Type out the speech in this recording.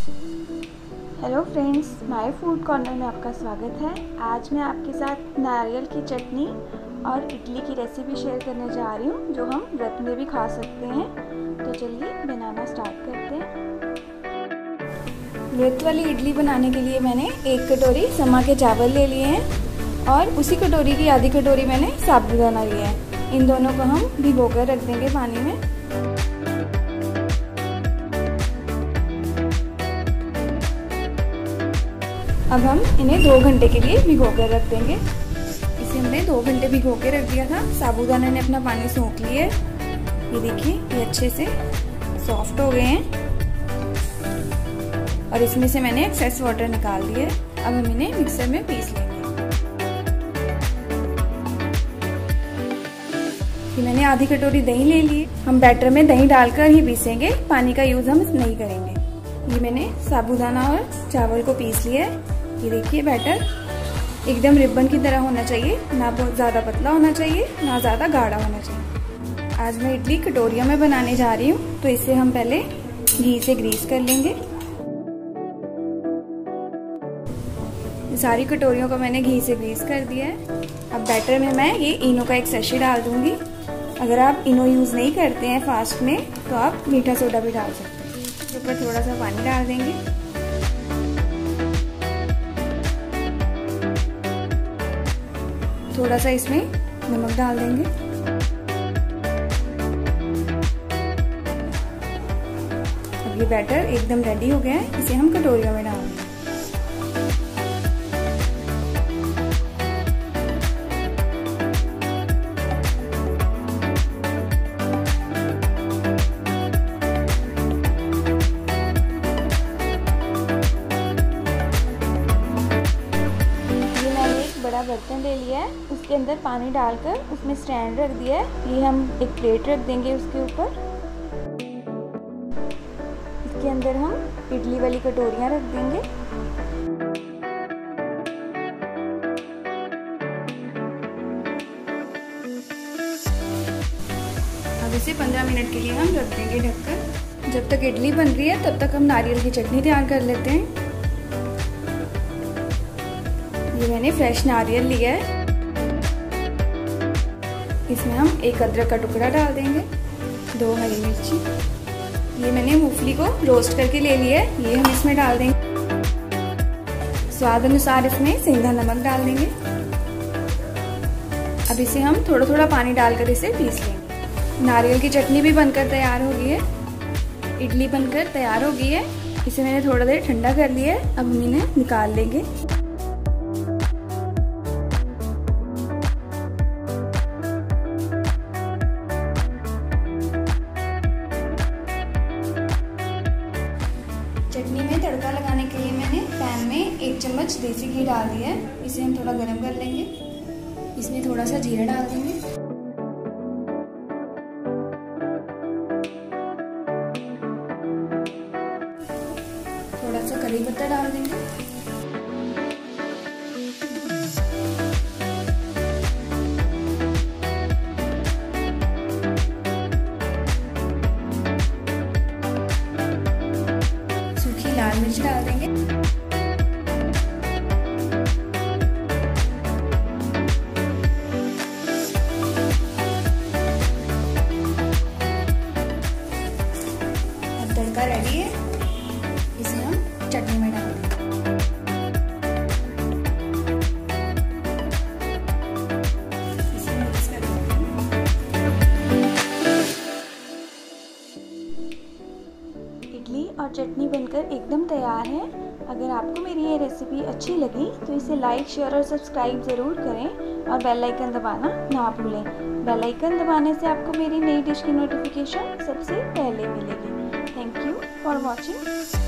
Hello friends, my food corner में आपका स्वागत है। आज मैं आपके साथ नारियल की चटनी और इडली की रेसिपी शेयर करने जा रही हूँ, जो हम व्रत में भी खा सकते हैं। तो चलिए बनाना स्टार्ट करते हैं। व्रत वाली इडली बनाने के लिए मैंने 1 कटोरी समा के चावल ले लिए हैं और उसी कटोरी की आधी कटोरी मैंने साबूदाना लिया है। इन दोनों को हम भिगोकर रख देंगे पानी में। अब हम इन्हें 2 घंटे के लिए भिगो कर रख देंगे। इसे हमने 2 घंटे भिगो के रख दिया था। साबूदाना ने अपना पानी सोख लिया है। ये देखिए, ये अच्छे से सॉफ्ट हो गए हैं और इसमें से मैंने एक्सेस वाटर निकाल दिया है। अब हम इन्हें मिक्सर में पीस लेंगे। ये मैंने आधी कटोरी दही ले ली। हम बैटर में दही डालकर ही पीसेंगे, पानी का यूज हम नहीं करेंगे। ये मैंने साबूदाना और चावल को पीस लिया है। ये देखिए, बैटर एकदम रिबन की तरह होना चाहिए, ना बहुत ज़्यादा पतला होना चाहिए, ना ज़्यादा गाढ़ा होना चाहिए। आज मैं इडली कटोरियों में बनाने जा रही हूँ, तो इसे हम पहले घी से ग्रीस कर लेंगे। सारी कटोरियों को मैंने घी से ग्रीस कर दिया है। अब बैटर में मैं ये इनो का एक सैशे डाल दूंगी। अगर आप इनो यूज़ नहीं करते हैं फास्ट में, तो आप मीठा सोडा भी डाल सकते हैं। इसके ऊपर थोड़ा सा पानी डाल देंगे। थोड़ा सा इसमें नमक डाल देंगे। अब ये बैटर एकदम रेडी हो गया है। इसे हम कटोरियों में डाल देंगे। बड़ा बर्तन ले लिया है, उसके अंदर पानी डालकर उसमें स्टैंड रख दिया है। ये हम एक प्लेट रख देंगे उसके ऊपर। इसके अंदर हम इडली वाली कटोरियां रख देंगे। अब इसे 15 मिनट के लिए हम रख देंगे ढककर। जब तक इडली बन रही है, तब तक हम नारियल की चटनी तैयार कर लेते हैं। ये मैंने फ्रेश नारियल लिया है। इसमें हम 1 अदरक का टुकड़ा डाल देंगे, 2 हरी मिर्ची। ये मैंने मूंगफली को रोस्ट करके ले लिया है, ये हम इसमें डाल देंगे। स्वाद अनुसार इसमें सेंधा नमक डाल देंगे। अब इसे हम थोड़ा थोड़ा पानी डालकर इसे पीस लेंगे। नारियल की चटनी भी बनकर तैयार हो गई है। इडली बनकर तैयार हो गई है। इसे मैंने थोड़ा देर ठंडा कर लिया है। अब हम इन्हें निकाल लेंगे। चटनी में तड़का लगाने के लिए मैंने पैन में 1 चम्मच देसी घी डाल दिया है। इसे हम थोड़ा गरम कर लेंगे। इसमें थोड़ा सा जीरा डाल देंगे। थोड़ा सा करी पत्ता डाल देंगे। लाल मिर्च डाल देंगे। अब तड़का रेडी है। इसे हम चटनी में डाल देंगे। इसे मिक्स कर देंगे। इडली और चटनी बनकर एकदम तैयार है। अगर आपको मेरी ये रेसिपी अच्छी लगी तो इसे लाइक, शेयर और सब्सक्राइब ज़रूर करें और बेल आइकन दबाना ना भूलें। बेल आइकन दबाने से आपको मेरी नई डिश की नोटिफिकेशन सबसे पहले मिलेगी। Thank you for watching.